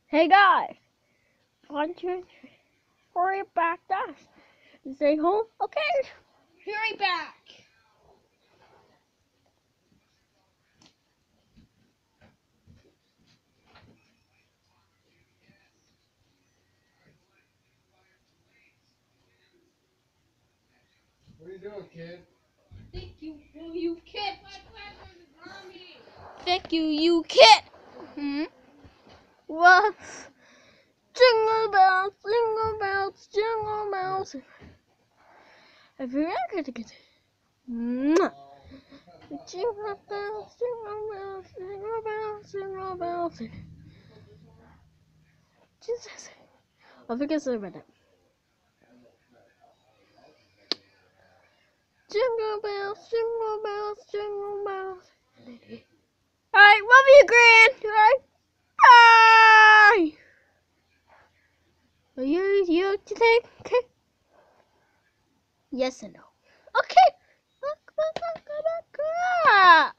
Hey guys, want you hurry back to us and stay home? Okay, hurry back. What are you doing, kid? Thank you, you kid. Thank you, you kid. What? Jingle bells, jingle bells, jingle bells. If you're not going to get it. Jingle bells, jingle bells, jingle bells, jingle bells. Jesus. I forget something about that. Jingle bells, jingle bells, jingle bells. Alright, love you, Gran. Alright, bye. Are you today? Okay. Yes and no. Okay.